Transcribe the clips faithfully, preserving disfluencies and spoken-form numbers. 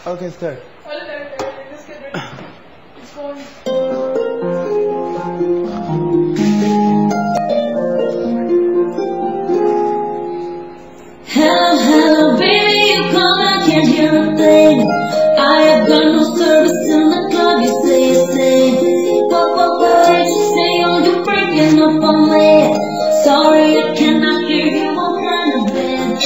Okay, start. Wala na, let's get ready. It's going. Hello, hello, baby, you call, I can't hear a thing. I have got no service in the club, you say, you say. What, what, what, you say, oh, you're breaking up on me. Sorry, I cannot hear you, I'm kind of bad.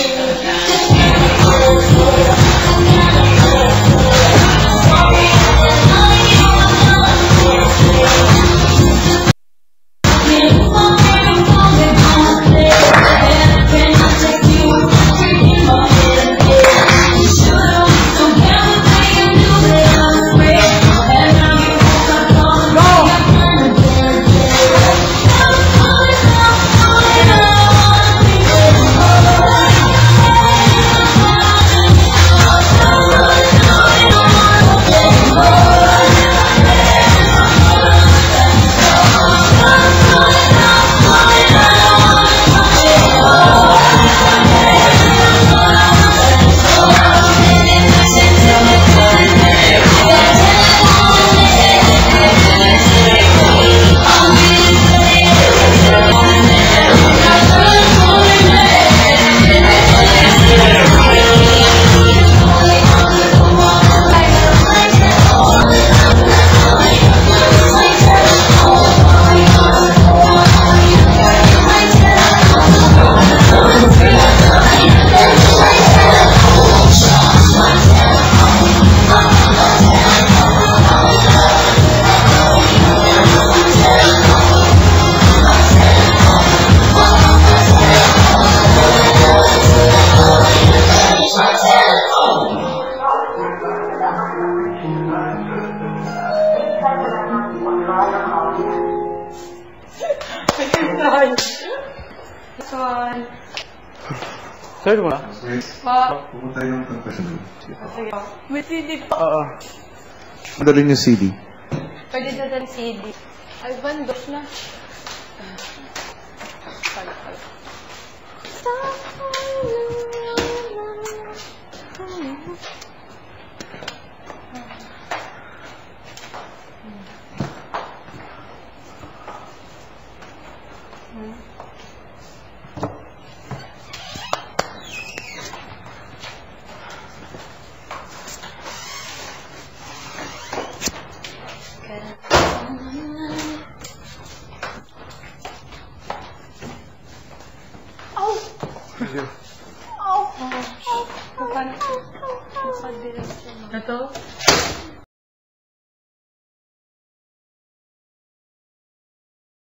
Son. Start mo na? Pa. Pumunta yung confession. Sige. May C D pa. Oo. Madalin yung C D. Pwede na din C D. Ay, bandos na. Pala, pala. Sige. Ow! Ow! Ow! Ito?